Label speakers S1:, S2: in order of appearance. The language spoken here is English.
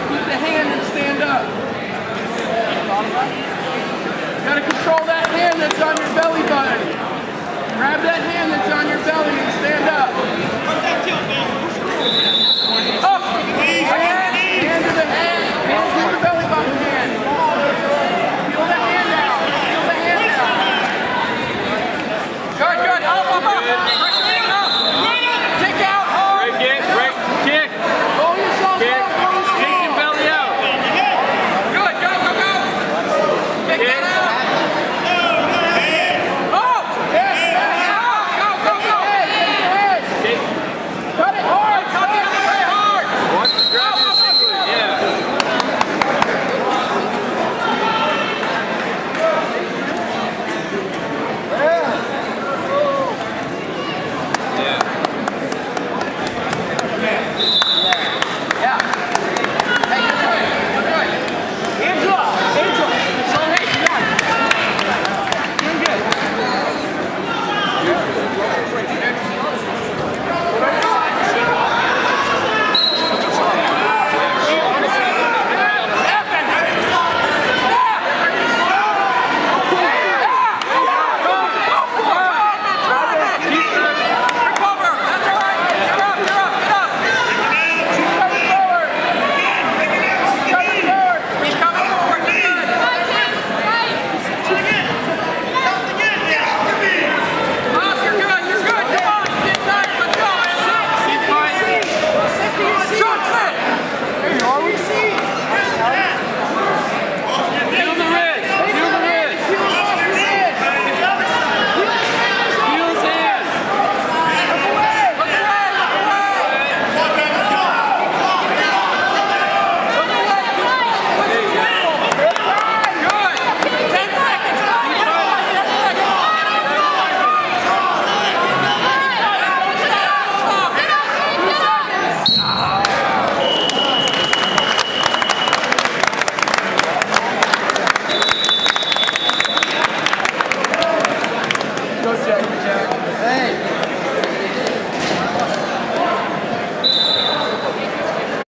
S1: keep the hand and stand up. You gotta control that hand that's on your belly button. Grab that hand that's on your belly and stand up. Up! Hand to the hand. Hand to the belly button hand. Feel the hand out. Feel the hand out. Good, good. Up, up, up. Kick out hard.
S2: Break kick.
S1: Roll yourself
S2: Kick.
S1: up. Roll yourself
S2: Kick your belly out.
S1: Good, go, go, go. Kick that out. Up. Yes, go, go, go. Head. Cut it hard. Cut the other way hard.
S2: Watch the grab your singlet. Yeah.
S3: Hey.